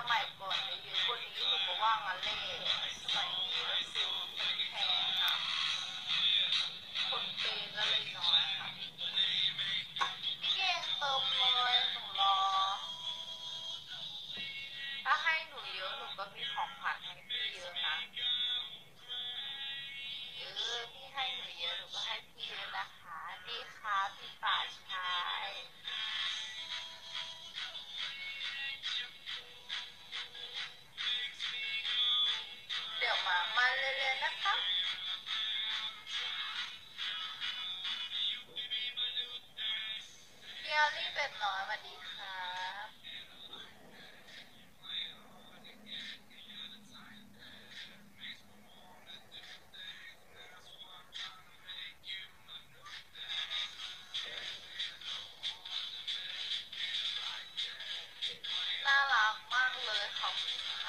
มัยก่อนเยอะกว่านี้หนูก็ว่างั้นเลยสมัยนี้แล้วซิลมันแพงอะคนเปย์ก็เลยน้อยค่ะพี่เก่งเติมเลยหนูรอถ้าให้หนูเยอะหนูก็มีของขวัญให้พี่เยอะนะพี่ให้หนูเยอะหนูก็ให้พี่เยอะนะคะดีค่ะพี่ป่าชายเดี๋ยวมาเรื่อยๆนะคะพี่อลี่เป็ดน้อยสวัสดีครับน่ารักมากเลยขอบคุณค่